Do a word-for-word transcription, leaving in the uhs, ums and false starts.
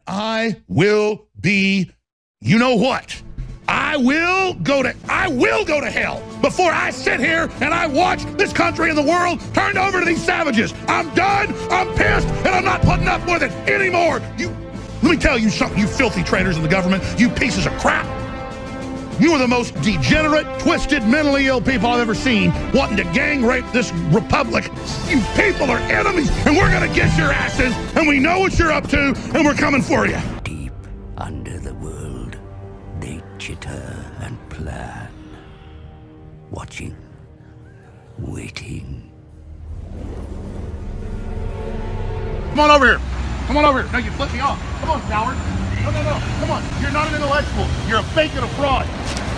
I will be, you know what? I will go to, I will go to hell before I sit here and I watch this country and the world turned over to these savages. I'm done, I'm pissed, and I'm not putting up with it anymore. You, let me tell you something, you filthy traitors in the government, you pieces of crap. You are the most degenerate, twisted, mentally ill people I've ever seen, wanting to gang rape this republic. You people are enemies, and we're gonna get your asses, and we know what you're up to, and we're coming for you. Deep under the world, they chitter and plan, watching, waiting. Come on over here. Come on over here. No, you flipped me off. Come on, coward. No, no, no. Come on. You're not an intellectual. You're a fake and a fraud.